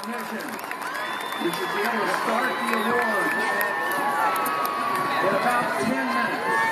competition. We should be able to start the awards in about 10 minutes.